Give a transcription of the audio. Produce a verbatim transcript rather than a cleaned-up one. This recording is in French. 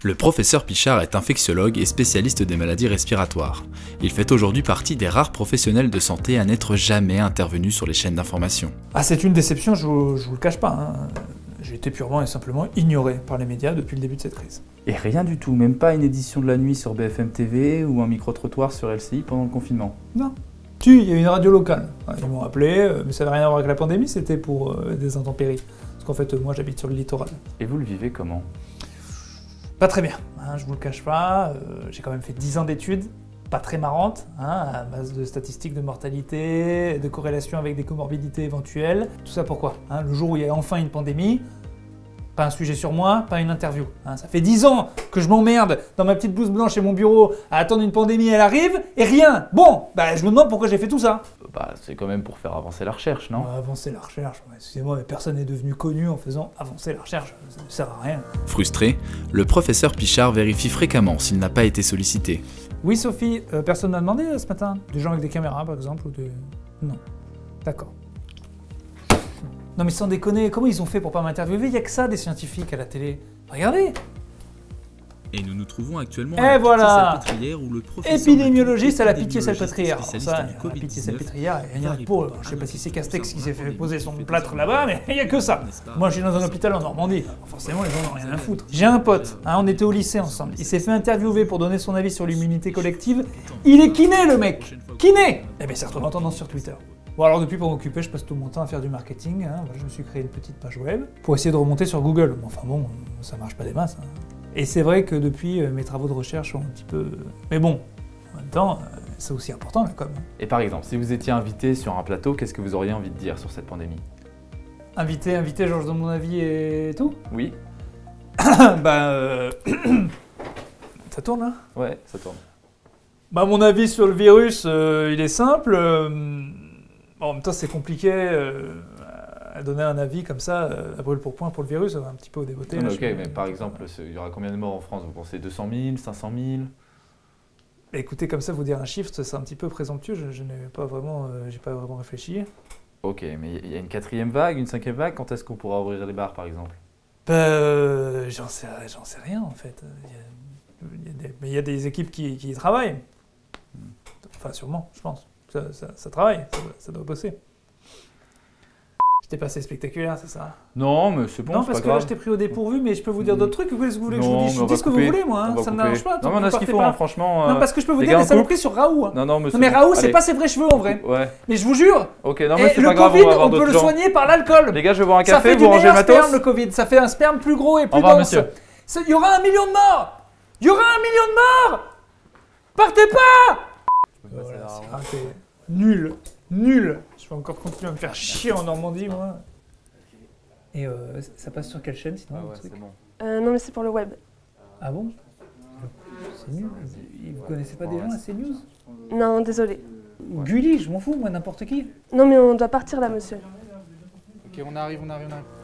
Le professeur Pichard est infectiologue et spécialiste des maladies respiratoires. Il fait aujourd'hui partie des rares professionnels de santé à n'être jamais intervenu sur les chaînes d'information. Ah, c'est une déception, je vous, je vous le cache pas. Hein. J'ai été purement et simplement ignoré par les médias depuis le début de cette crise. Et rien du tout, même pas une édition de la nuit sur B F M T V ou un micro-trottoir sur L C I pendant le confinement? Non. Si, il y a une radio locale. Ils m'ont appelé, mais ça n'avait rien à voir avec la pandémie, c'était pour euh, des intempéries. Parce qu'en fait, moi j'habite sur le littoral. Et vous le vivez comment? Pas très bien, hein, je vous le cache pas. Euh, j'ai quand même fait dix ans d'études, pas très marrantes, hein, à base de statistiques de mortalité, de corrélation avec des comorbidités éventuelles. Tout ça pourquoi hein, le jour où il y a enfin une pandémie, pas un sujet sur moi, pas une interview. Hein. Ça fait dix ans que je m'emmerde dans ma petite blouse blanche et mon bureau à attendre une pandémie, elle arrive, et rien. Bon, bah je me demande pourquoi j'ai fait tout ça. Bah c'est quand même pour faire avancer la recherche, non? euh, Avancer la recherche, ouais, excusez-moi, mais personne n'est devenu connu en faisant avancer la recherche, ça ne sert à rien. Frustré, le professeur Pichard vérifie fréquemment s'il n'a pas été sollicité. Oui Sophie, euh, personne m'a demandé euh, ce matin? Des gens avec des caméras par exemple ou des... Non. D'accord. Non mais sans déconner, comment ils ont fait pour pas m'interviewer? Il n'y a que ça des scientifiques à la télé. Regardez. Et nous nous trouvons actuellement Et à la voilà. Pitié-Salpêtrière où le professeur Épidémiologiste à la Pitié-Salpêtrière. spécialiste Ça, du la Covid Pitié-Salpêtrière, il y en a arrive pour. pour Je sais pas si c'est un Castex qui s'est fait professeur poser son fait plâtre des là-bas, mais il n'y a que ça. n'est-ce pas? Moi je suis dans un hôpital en Normandie. Forcément les gens n'ont rien à foutre. J'ai un pote, hein, on était au lycée ensemble. Il s'est fait interviewer pour donner son avis sur l'immunité collective. Il est kiné le mec. Kiné. Eh bien ça retrouve en tendance sur Twitter. Bon alors depuis pour m'occuper, je passe tout mon temps à faire du marketing, hein. Je me suis créé une petite page web pour essayer de remonter sur Google. Enfin bon, ça marche pas des masses. Hein. Et c'est vrai que depuis, mes travaux de recherche ont un petit peu... Mais bon, en même temps, c'est aussi important la com. Et par exemple, si vous étiez invité sur un plateau, qu'est-ce que vous auriez envie de dire sur cette pandémie? Invité, invité, genre je donne mon avis et tout? Oui. Bah... Euh... ça tourne là? Ouais, ça tourne. Bah mon avis sur le virus, euh, il est simple. Euh... Bon, en même temps, c'est compliqué euh, à donner un avis comme ça, euh, à brûle pour point pour le virus, un petit peu au dévoté. Non, là, ok, je... mais par exemple, il y aura combien de morts en France? Vous pensez deux cent mille, cinq cent mille? Bah, écoutez, comme ça, vous dire un chiffre, c'est un petit peu présomptueux, je, je n'ai pas vraiment, euh, j'ai pas vraiment réfléchi. Ok, mais il y a une quatrième vague, une cinquième vague, quand est-ce qu'on pourra ouvrir les bars par exemple? Bah, euh, j'en sais, j'en sais rien en fait. Il y a, il y a des, mais il y a des équipes qui, qui y travaillent. Enfin, sûrement, je pense. Ça, ça, ça travaille, ça, ça doit bosser. J'étais pas assez spectaculaire, c'est ça? Non, mais c'est bon, Non, c'est parce pas que là, grave. je t'ai pris au dépourvu, mais je peux vous dire d'autres trucs. Vous voulez que je vous Non, dise? Je mais on dis va ce que vous couper. voulez, moi. On va Hein, ça ne couper. m'arrange pas. Non, mais on a ce qu'il faut, hein, franchement. Non, euh, parce que je peux vous les dire gars, des on coupe. saloperies sur Raoult. Hein. Non, non, mais Non, c'est mais bon. Raoult, c'est Allez. pas ses vrais cheveux en vrai. Ouais. Mais je vous jure. Ok, non, mais Et c'est le pas grave, on Covid, va avoir on peut d'autres le gens. soigner par l'alcool. Les gars, je vais boire un Ça café, fait vous du rangez le meilleur sperme, matos. le Covid. Ça fait un sperme plus gros et Au plus revoir, dense. monsieur. Ça- Il y aura un million de morts. Il y aura un million de morts. Partez pas. Voilà, c'est raté. Nul. Nul. Je vais encore continuer à me faire chier en Normandie, moi. Et euh, ça passe sur quelle chaîne sinon? Ah le ouais, truc c'est bon. Euh, non, mais c'est pour le web. Ah bon? C'est nul. Vous connaissez pas des gens à CNews? Non, désolé. Gulli, je m'en fous, moi, n'importe qui. Non, mais on doit partir là, monsieur. Ok, on arrive, on arrive, on arrive.